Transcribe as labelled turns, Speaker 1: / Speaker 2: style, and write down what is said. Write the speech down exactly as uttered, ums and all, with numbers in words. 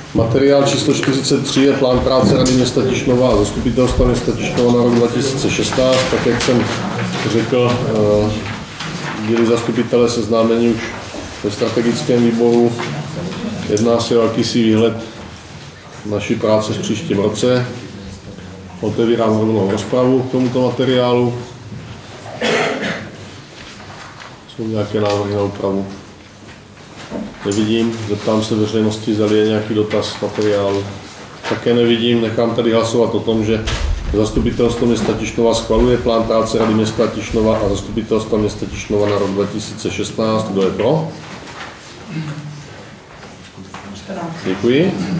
Speaker 1: Materiál číslo čtyřicet tři je plán práce Rady města Tišnova a zastupitelstva města Tišnova na rok dva tisíce šestnáct. Tak jak jsem řekl, byli zastupitelé seznámeni už ve strategickém výboru. Jedná se o jakýsi výhled naší práce v příštím roce. Otevírám rovnou rozpravu k tomuto materiálu. Jsou nějaké návrhy na úpravu? Nevidím. Zeptám se veřejnosti, zda je nějaký dotaz materiálu. Také nevidím. Nechám tady hlasovat o tom, že zastupitelstvo města Tišnova schvaluje plán práce Rady města Tišnova a zastupitelstva města Tišnova na rok dva tisíce šestnáct. Kdo je pro? Děkuji.